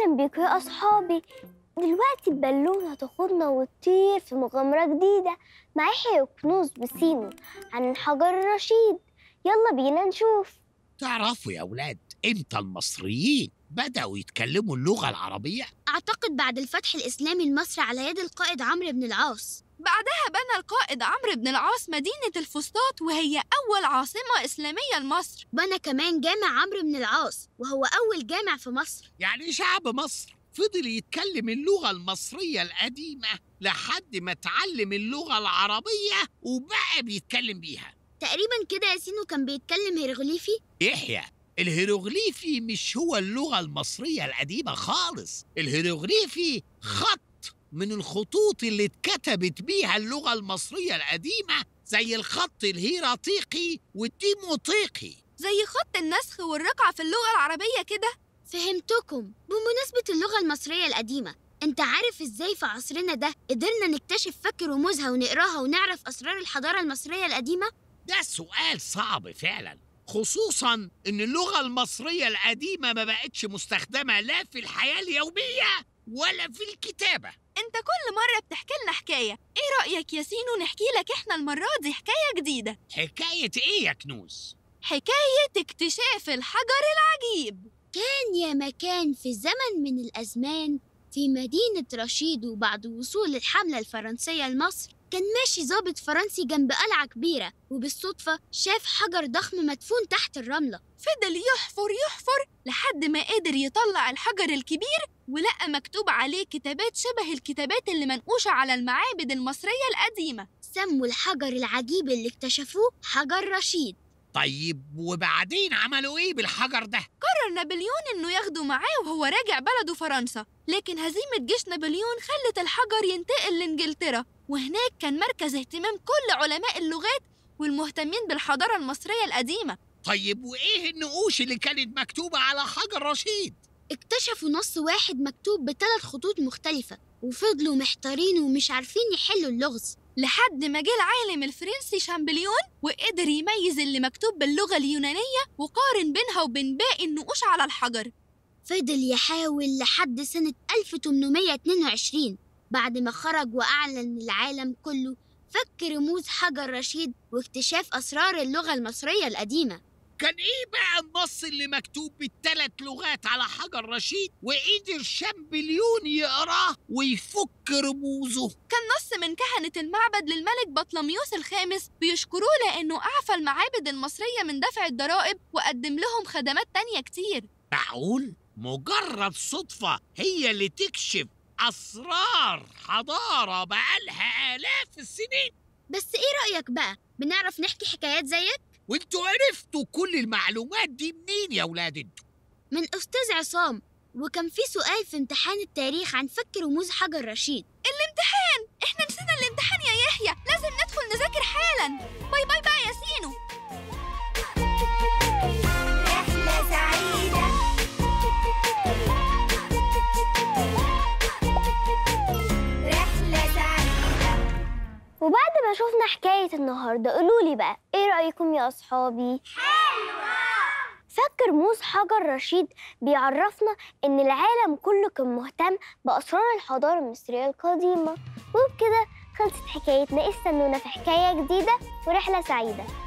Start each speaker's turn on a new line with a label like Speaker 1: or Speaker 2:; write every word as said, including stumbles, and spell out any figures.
Speaker 1: أهلا بيكم يا أصحابي. دلوقتي البالونة هتاخدنا وتطير في مغامرة جديدة مع يحيى وكنوز وسينو عن الحجر الرشيد. يلا بينا نشوف.
Speaker 2: تعرفوا يا أولاد إمتى المصريين بدأوا يتكلموا اللغة العربية؟
Speaker 3: أعتقد بعد الفتح الإسلامي لمصر على يد القائد عمرو بن العاص.
Speaker 4: بعدها بنى القائد عمرو بن العاص مدينة الفسطاط، وهي أول عاصمة إسلامية لمصر.
Speaker 3: بنى كمان جامع عمرو بن العاص، وهو أول جامع في مصر.
Speaker 2: يعني شعب مصر فضل يتكلم اللغة المصرية القديمة لحد ما اتعلم اللغة العربية وبقى بيتكلم بيها.
Speaker 3: تقريبا كده يا سينو كان بيتكلم هيروغليفي.
Speaker 2: يحيى، الهيروغليفي مش هو اللغة المصرية القديمة خالص. الهيروغليفي خط من الخطوط اللي اتكتبت بيها اللغة المصرية القديمة، زي الخط الهيراتيقي والديموطيقي،
Speaker 4: زي خط النسخ والرقعة في اللغة العربية كده.
Speaker 3: فهمتكم. بمناسبة اللغة المصرية القديمة، انت عارف ازاي في عصرنا ده قدرنا نكتشف فك رموزها ونقراها ونعرف أسرار الحضارة المصرية القديمة؟
Speaker 2: ده سؤال صعب فعلا، خصوصاً إن اللغة المصرية القديمة ما بقتش مستخدمة لا في الحياة اليومية ولا في الكتابة.
Speaker 4: انت كل مرة بتحكي لنا حكاية، ايه رأيك يا سينو نحكي لك احنا المرة دي حكاية جديدة؟
Speaker 2: حكاية إيه يا كنوز؟
Speaker 4: حكاية اكتشاف الحجر العجيب.
Speaker 3: كان يا مكان في زمن من الأزمان في مدينة رشيد، وبعد وصول الحملة الفرنسية لمصر كان ماشي ضابط فرنسي جنب قلعة كبيرة، وبالصدفة شاف حجر ضخم مدفون تحت الرملة.
Speaker 4: فضل يحفر يحفر لحد ما قدر يطلع الحجر الكبير، ولقى مكتوب عليه كتابات شبه الكتابات اللي منقوشة على المعابد المصرية القديمة.
Speaker 3: سموا الحجر العجيب اللي اكتشفوه حجر رشيد.
Speaker 2: طيب وبعدين عملوا إيه بالحجر ده؟
Speaker 4: قرر نابليون إنه ياخده معاه وهو راجع بلده فرنسا، لكن هزيمة جيش نابليون خلت الحجر ينتقل لإنجلترا، وهناك كان مركز اهتمام كل علماء اللغات والمهتمين بالحضارة المصرية القديمة.
Speaker 2: طيب وإيه النقوش اللي كانت مكتوبة على حجر رشيد؟
Speaker 3: اكتشفوا نص واحد مكتوب بثلاث خطوط مختلفة، وفضلوا محتارين ومش عارفين يحلوا اللغز،
Speaker 4: لحد ما جه العالم الفرنسي شامبليون وقدر يميز اللي مكتوب باللغة اليونانية وقارن بينها وبين باقي النقوش على الحجر.
Speaker 3: فضل يحاول لحد سنة ألف وثمانمائة واثنين وعشرين، بعد ما خرج وأعلن للعالم كله فك رموز حجر رشيد واكتشاف أسرار اللغة المصرية القديمة.
Speaker 2: كان إيه بقى النص اللي مكتوب بالثلاث لغات على حجر رشيد وقدر شامبليون يقراه ويفك رموزه؟
Speaker 4: كان نص من كهنة المعبد للملك بطلميوس الخامس بيشكروه لأنه أعفى المعابد المصرية من دفع الضرائب وقدم لهم خدمات تانية كتير.
Speaker 2: معقول؟ مجرد صدفة هي اللي تكشف أسرار حضارة بقالها آلاف السنين؟
Speaker 3: بس إيه رأيك بقى؟ بنعرف نحكي حكايات زيك؟
Speaker 2: وانتوا عرفتوا كل المعلومات دي منين يا ولاد انتوا؟
Speaker 3: من أستاذ عصام، وكان في سؤال في امتحان التاريخ عن فك رموز حجر رشيد.
Speaker 4: الامتحان؟ احنا نسينا الامتحان يا يحيى، لازم ندخل نذاكر حالا. باي باي بقى يا سينو.
Speaker 5: رحلة سعيدة. رحلة سعيدة.
Speaker 1: وبعد ما شوفنا حكاية النهاردة قولولي بقى إيه رأيكم يا أصحابي؟
Speaker 5: حلوة.
Speaker 1: فك رموز حجر رشيد بيعرفنا إن العالم كله كان مهتم بأسرار الحضارة المصرية القديمة. وبكده خلصت حكايتنا. استنونا في حكاية جديدة ورحلة سعيدة.